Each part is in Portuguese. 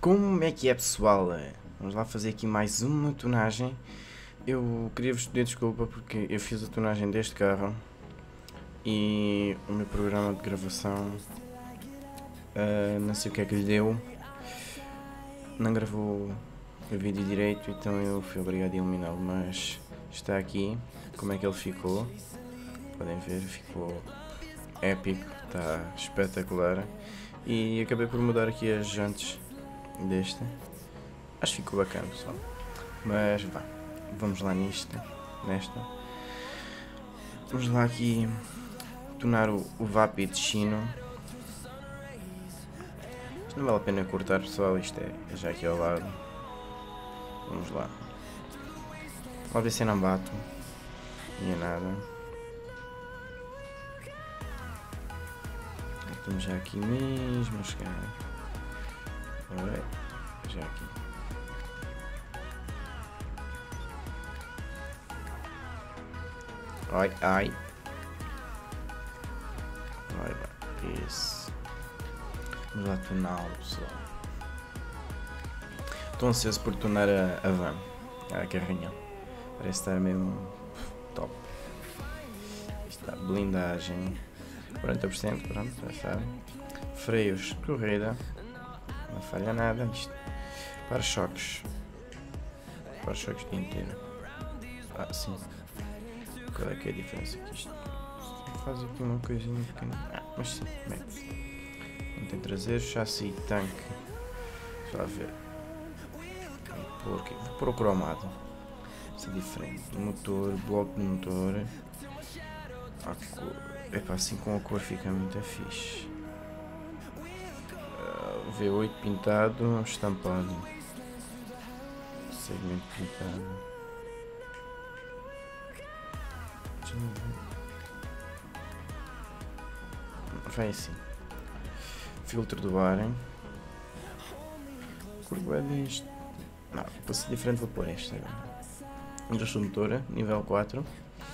Como é que é, pessoal? Vamos lá fazer aqui mais uma tonagem. Eu queria vos pedir desculpa porque eu fiz a tonagem deste carro e o meu programa de gravação não sei o que é que lhe deu, não gravou o vídeo direito, então eu fui obrigado a eliminá-lo, mas está aqui como é que ele ficou. Podem ver, ficou épico, está espetacular. E acabei por mudar aqui as jantes deste. Acho que ficou bacana, pessoal. Mas vá, vamos lá nesta. Vamos lá aqui tonar o VAP de Chino. Isto não vale a pena cortar, pessoal, isto é já aqui ao lado. Vamos lá. Vamos ver se eu não bato. Nem é nada. Estamos já aqui mesmo a chegar. Ora, já aqui. Ai, ai. Vai, isso. Vamos lá tuná-lo, pessoal. Estou ansioso por tunar a van, a carrinha. Parece estar mesmo top. Isto está blindagem 40%, pronto, já sabem. Freios, corrida. Não falha nada nisto. Para-choques. Para-choques dianteiro. Ah, sim. Qual é que é a diferença aqui? Isto faz aqui uma coisinha pequena. Ah, mas sim, mete. Não tem traseiro, chassi e tanque. Deixa lá ver. Vou pôr o cromado. Isso é diferente. Motor, bloco de motor. A cor. Epá, assim com a cor fica muito fixe. V8 pintado, estampado. Segmento pintado. Vai assim. Filtro do ar, hein? Curva disto. Não, para ser diferente vou pôr esta agora. Injeção motora, nível 4.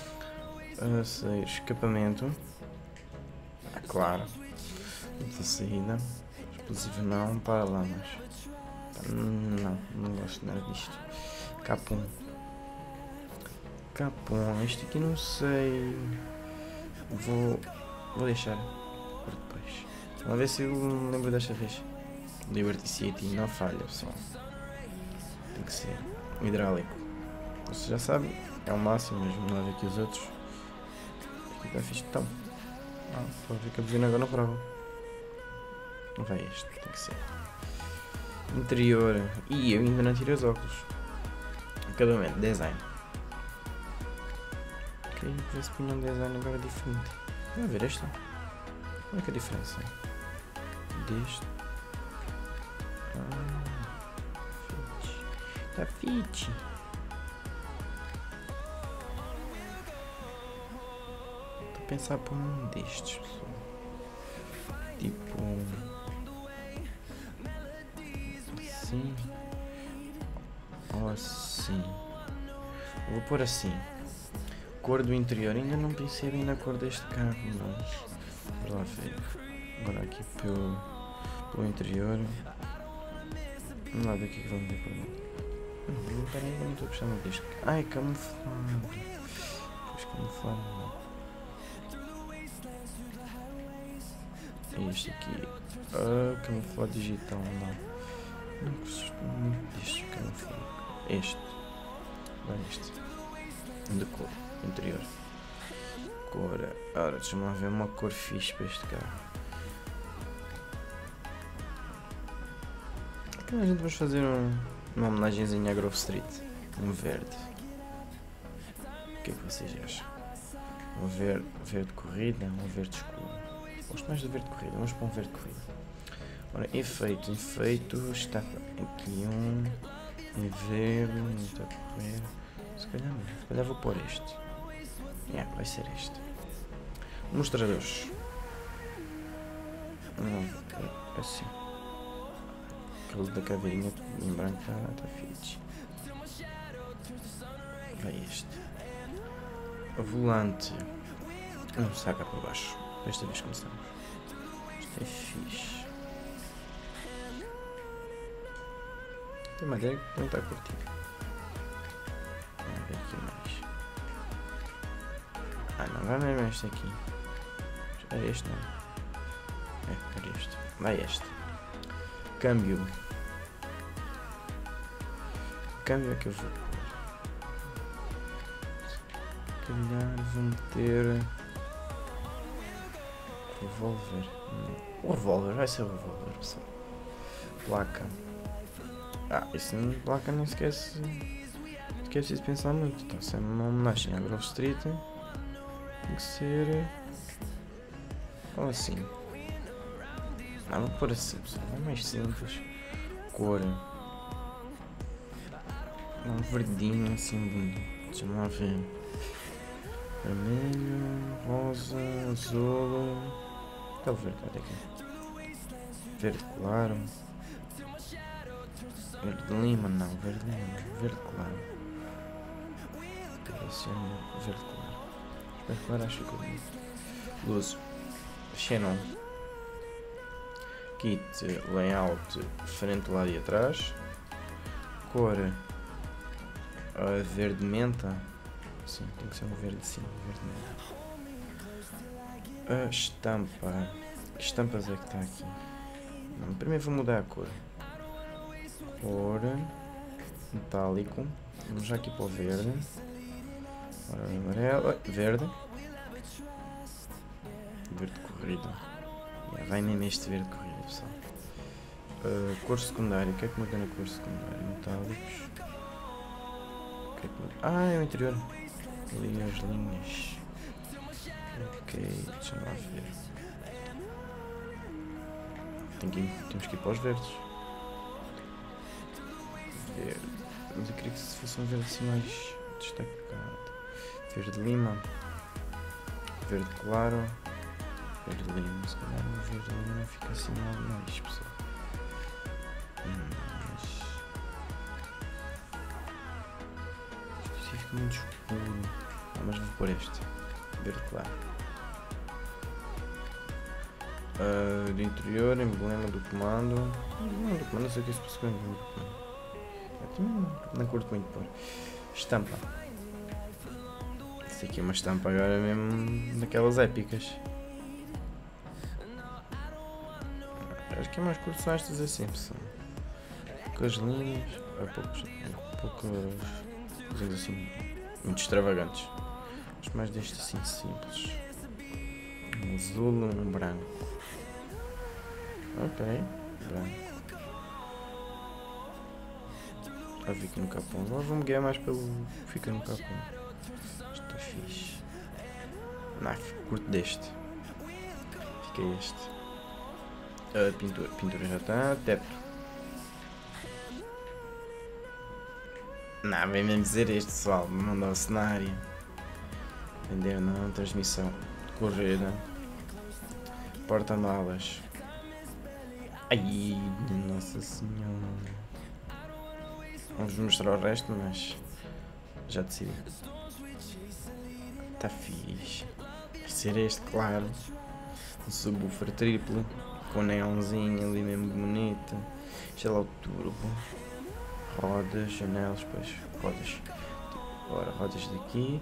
6. Escapamento. Ah, claro. Da saída. Explosivo não, para lá, mas. Não gosto nada disto. Capum. Capum, este aqui não sei. Vou deixar por depois. Vamos ver se eu me lembro desta vez. Liberty City, não falha, pessoal. Tem que ser hidráulico. Vocês já sabem, é o máximo, mas vamos lá ver aqui os outros. Aqui está fixe. Então, pode ver que a buzina agora não prova. Não vai este, tem que ser. Interior. E eu ainda não tirei os óculos. Acabamento, design. Ok, ver se punha um design agora diferente. Vamos ver esta. Qual é que é a diferença? Deste. Fit. Tá fit. Estou a pensar por um destes, pessoal. Tipo. Assim. Ou assim. Vou pôr assim. Cor do interior. Ainda não pensei bem na cor deste carro, mas. Vamos lá ver. Agora aqui pelo interior. Vamos lá ver o que é que vamos ver por dentro. Peraí, eu não estou a gostar muito disto. Ai, camuflado. Pois camuflado não. Este aqui. Camuflado digital não. Não gosto muito disto camuflado. Este. Vai este. De cor. Interior. Cor. Ora, deixa-me lá ver uma cor fixe para este carro. Aqui a gente vamos fazer uma homenagenzinha à Grove Street. Um verde. O que é que vocês acham? Um verde corrida, um verde escuro. Gosto mais do verde corrida, vamos para um verde corrida. Ora, efeito está aqui em verde, não está a correr. Se calhar vou pôr este. Vai ser este. Mostradores. Assim. Aquele da caveirinha em branco está fixe. Vai este. O volante. Não saca por baixo. Desta vez começamos. Isto é fixe. Tem madeira que também está curtinho. Vamos ver aqui mais. Ah não, vai mesmo este aqui. É este não. Era este. Vai este. Câmbio. Câmbio é que eu vou pôr. Se calhar vou meter revólver. O revólver, vai ser o revólver, pessoal. Placa. Isso não, placa nem esquece. Não é preciso pensar muito. Então, se é uma homenagem à Grove Street, tem que ser. Ou assim. Não, vou pôr assim, pessoal. É mais simples. Cor. Um verdinho assim bonito. Deixa-me lá ver. Vermelho, rosa, azul. Aquele verde, olha aqui. Verde claro. Verde lima, não, verde lima, verde claro. Esse é verde claro. Verde claro acho que é bonito. Luz. Xenon. Kit, layout, frente, lado e atrás. Cor. Verde menta. Sim, tem que ser um verde sim, verde menta. Estampa. Que estampas é que está aqui? Não, primeiro vou mudar a cor. Cor metálico. Vamos já aqui para o verde. Ora, amarelo. Verde. Verde corrido. Vai nem neste verde corrido, pessoal. Cor secundária. O que é que muda na cor secundária? Metálicos. O que é que muda? É o interior. Ali as linhas. Ok, deixa-me lá ver. Temos que ir para os verdes. Verde. Mas eu queria que se fosse um verde assim mais destacado. Verde lima. Verde claro. Verde lima. Se calhar um verde lima fica assim algo mais, pessoal. Mas... isto fica muito escuro. Mas vou pôr este. Verde claro. Do interior, emblema do comando. Emblema do comando, não sei o que é isso para o emblema do comando. Não curto muito pôr. Estampa. Isso aqui é uma estampa agora mesmo daquelas épicas. Acho que é mais curto são estas assim, pessoal. Poucas linhas. Poucas coisas assim muito extravagantes. Gosto mais deste assim simples. Um azul, um branco. Ok, branco. Fica no capão. Agora vou-me guiar mais pelo que fica no capão. Isto está fixe. Não, curto deste. Fica este. Pintura. Pintura já está. Teto. Não, vem mesmo dizer este, pessoal. Me mandar o cenário. Vender não. Transmissão. Correr. Porta-malas. Ai, nossa senhora. Vamos mostrar o resto, mas já decidi. Está fixe. Vai ser este, claro. Um subwoofer triplo. Com neonzinho ali mesmo bonito. Deixa lá o turbo. Rodas, janelas, depois rodas. Agora rodas daqui.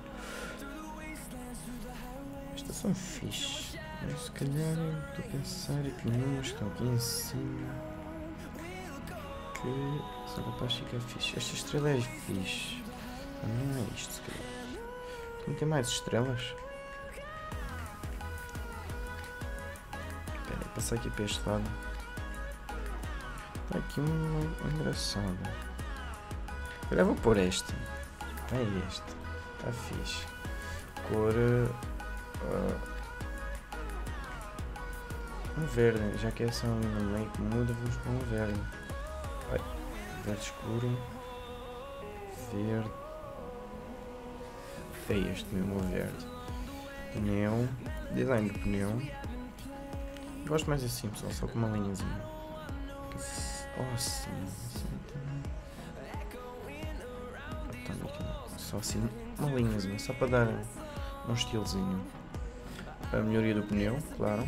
Estas são fixe. Mas se calhar estou a pensar aqui números que estão aqui em cima. Que só capaz de ficar fixe. Esta estrela é fixe. Não é isto, se calhar. Não tem mais estrelas? Espera aí, passar aqui para este lado. Está aqui uma engraçada. Agora vou pôr este. É este. Está fixe. Cor. Um verde. Já que essa ali no meio que muda, vamos pôr um verde. Vai. Verde escuro. Verde. É este mesmo, o verde. Pneu. Design do pneu. Gosto mais assim, pessoal, só com uma linhazinha. Oh, sim. Só assim, uma linhazinha, só para dar um estilozinho. A melhoria do pneu, claro.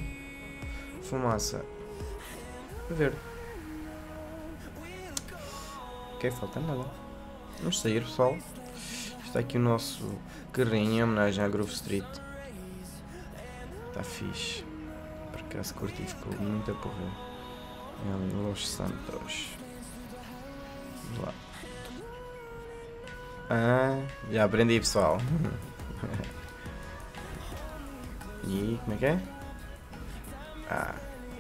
Fumaça verde. Ok, falta nada. Vamos sair, pessoal. Está aqui o nosso carrinho em homenagem à Grove Street. Está fixe. Por acaso curti, ficou muito a porra. É Los Santos. Vamos lá. Ah, já aprendi, pessoal. E como é que é? Ah.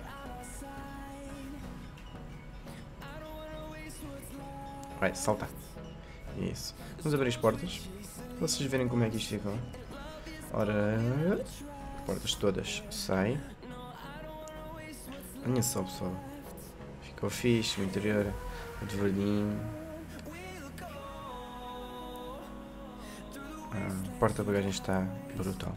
Vai, salta. Isso. Vamos abrir as portas. Para vocês verem como é que isto ficou. Ora. Portas todas. Sai. Olha só, pessoal. Ficou fixe o interior. De verdinho. A porta de bagagem está brutal.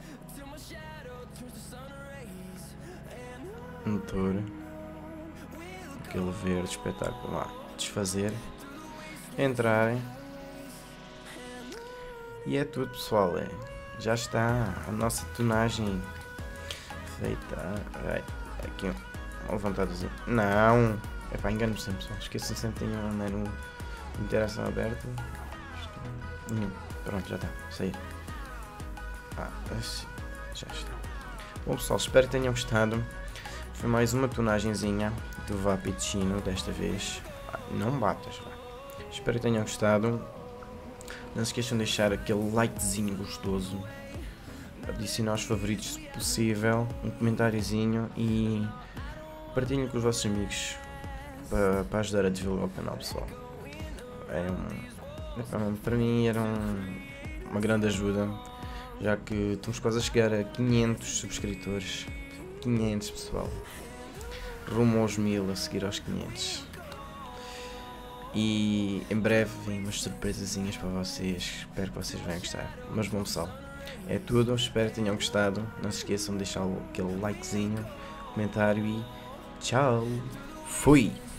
Motor. Aquele verde espetacular. Desfazer. Entrarem. E é tudo, pessoal. Já está a nossa tonagem feita. Aqui uma levantadozinha. Não! É pá, engano-me sempre, pessoal. Esqueçam sempre que tem um menu de interação aberto. Pronto, já está. Sair. Assim. Já está. Bom, pessoal, espero que tenham gostado. Foi mais uma tonagenzinha do Vappuccino desta vez. Não batas, vá. Espero que tenham gostado. Não se esqueçam de deixar aquele likezinho gostoso. Adicionar os favoritos se possível. Um comentáriozinho. E partilhem com os vossos amigos. Para ajudar a divulgar o canal, pessoal. Para mim era uma grande ajuda. Já que estamos quase a chegar a 500 subscritores. 500, pessoal. Rumo aos 1000, a seguir aos 500. E em breve vem umas surpresazinhas para vocês. Espero que vocês venham gostar. Mas bom, pessoal, é tudo. Espero que tenham gostado. Não se esqueçam de deixar aquele likezinho, comentário e tchau. Fui!